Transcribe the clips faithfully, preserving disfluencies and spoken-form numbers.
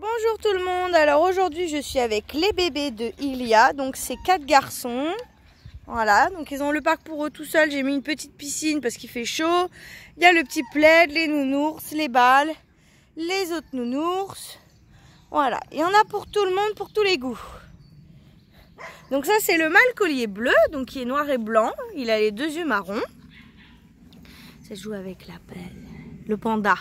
Bonjour tout le monde, alors aujourd'hui je suis avec les bébés de Ilia, donc c'est quatre garçons. Voilà, donc ils ont le parc pour eux tout seuls, j'ai mis une petite piscine parce qu'il fait chaud. Il y a le petit plaid, les nounours, les balles, les autres nounours. Voilà, il y en a pour tout le monde, pour tous les goûts. Donc ça c'est le mâle collier bleu, donc qui est noir et blanc, il a les deux yeux marrons. Ça joue avec la pelle, le panda.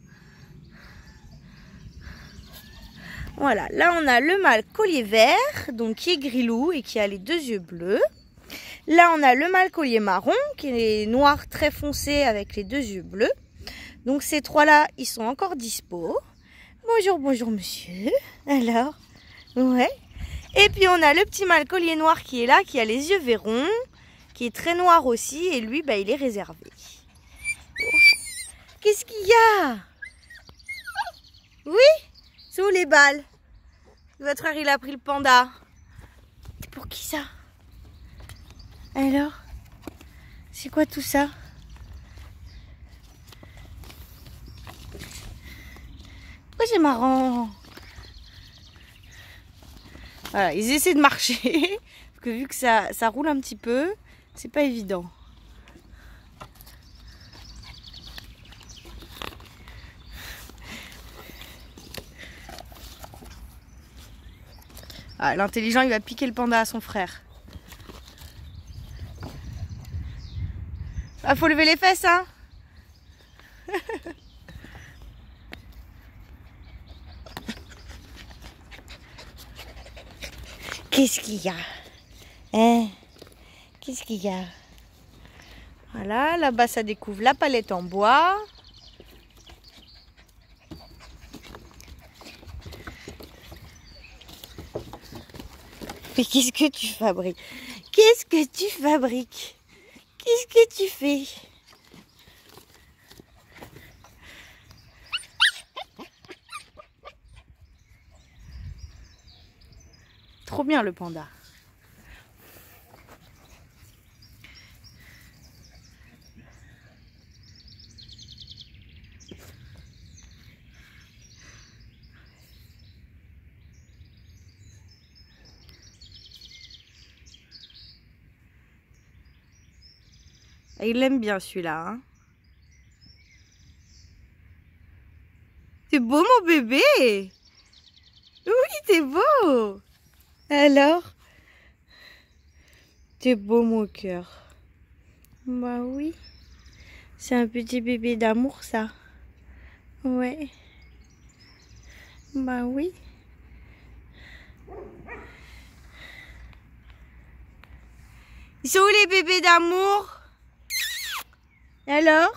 Voilà, là on a le mâle collier vert, donc qui est grilou et qui a les deux yeux bleus. Là on a le mâle collier marron, qui est noir très foncé avec les deux yeux bleus. Donc ces trois-là, ils sont encore dispo. Bonjour, bonjour monsieur. Alors, ouais. Et puis on a le petit mâle collier noir qui est là, qui a les yeux verrons, qui est très noir aussi, et lui, bah, il est réservé. Qu'est-ce qu'il y a? Oui? C'est où les balles? Votre frère, il a pris le panda. C'est pour qui ça? Alors? C'est quoi tout ça? Oh, c'est marrant. Voilà, ils essaient de marcher. Parce que vu que ça, ça roule un petit peu, c'est pas évident. Ah, l'intelligent, il va piquer le panda à son frère. Ah, faut lever les fesses, hein. Qu'est-ce qu'il y a? Hein? Qu'est-ce qu'il y a? Voilà, là-bas, ça découvre la palette en bois. Mais qu'est-ce que tu fabriques? Qu'est-ce que tu fabriques? Qu'est-ce que tu fais? Trop bien le panda. Il aime bien celui-là. Hein. T'es beau mon bébé. Oui, t'es beau. Alors? T'es beau mon cœur. Bah oui. C'est un petit bébé d'amour ça. Ouais. Bah oui. Ils sont où les bébés d'amour? Alors?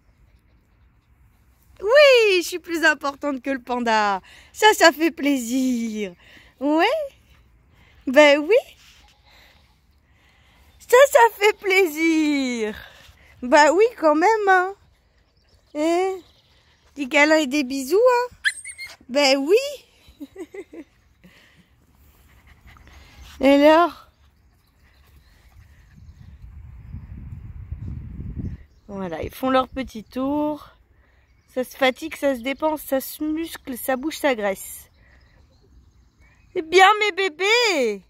Oui, je suis plus importante que le panda. Ça, ça fait plaisir. Ouais? Ben oui. Ça, ça fait plaisir. Bah oui, quand même, hein. Hein? Des câlins et des bisous, hein. Ben oui. Et alors? Voilà, ils font leur petit tour. Ça se fatigue, ça se dépense, ça se muscle, ça bouge, ça graisse. C'est bien mes bébés.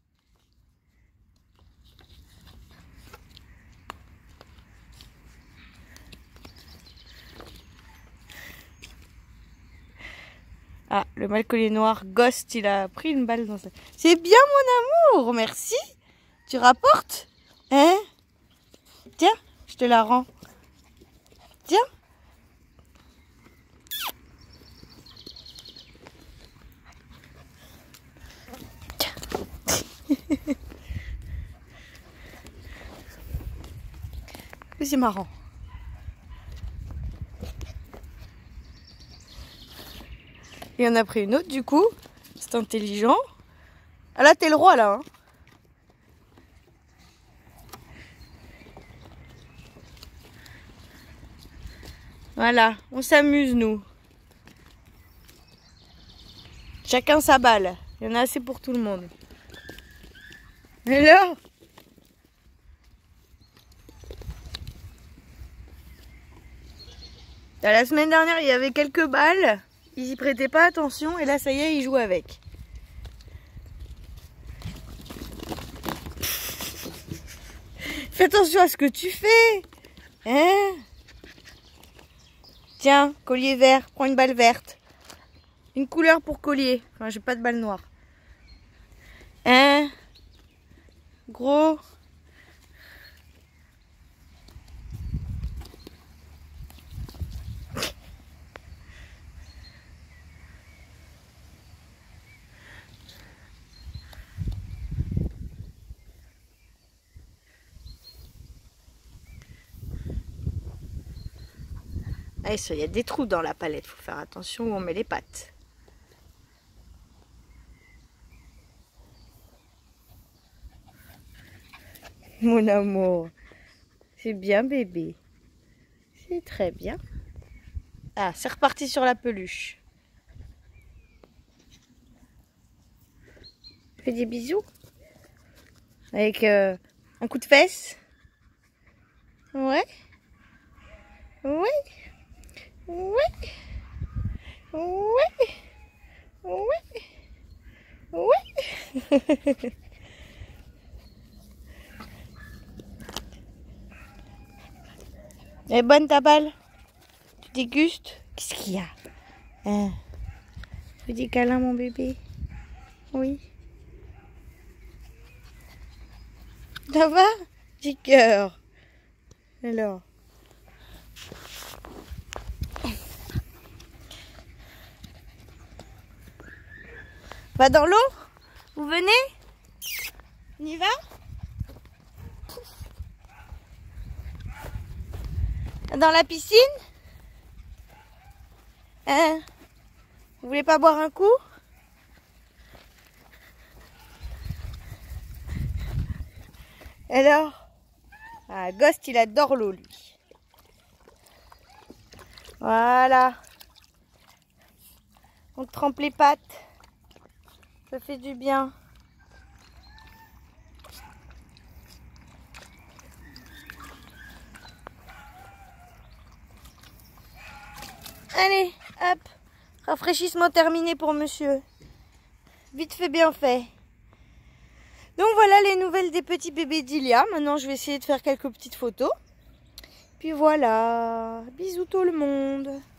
Ah, le mâle collier noir, Ghost, il a pris une balle dans sa... C'est bien mon amour, merci. Tu rapportes? Hein? Tiens, je te la rends. Tiens. C'est marrant. Il en a pris une autre du coup. C'est intelligent. Ah là t'es le roi là. Hein. Voilà, on s'amuse nous. Chacun sa balle. Il y en a assez pour tout le monde. Et là, la semaine dernière, il y avait quelques balles. ils y prêtaient pas attention et là ça y est, ils jouent avec. Fais attention à ce que tu fais. Hein? Tiens, collier vert, prends une balle verte. Une couleur pour collier. Enfin, j'ai pas de balle noire. Hein? Gros. Ah, il y a des trous dans la palette, faut faire attention où on met les pattes. Mon amour, c'est bien bébé, c'est très bien. Ah, c'est reparti sur la peluche. Fais des bisous avec euh, un coup de fesse. Ouais, ouais. Oui, oui, oui, oui. Elle est bonne ta balle? Tu dégustes? Qu'est-ce qu'il y a? Hein? Fais des câlins mon bébé. Oui. Ça va? Petit cœur. Alors. Va dans l'eau? Vous venez? On y va? Dans la piscine? Hein? Vous voulez pas boire un coup? Alors? Ah, Ghost, il adore l'eau, lui. Voilà. On te trempe les pattes. Ça fait du bien. Allez, hop. Rafraîchissement terminé pour monsieur. Vite fait, bien fait. Donc voilà les nouvelles des petits bébés d'Ilia. Maintenant, je vais essayer de faire quelques petites photos. Puis voilà. Bisous tout le monde.